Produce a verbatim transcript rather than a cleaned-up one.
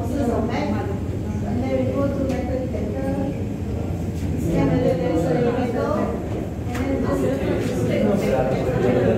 sources of Mac, and then we go to metal detector, scan the data, and then just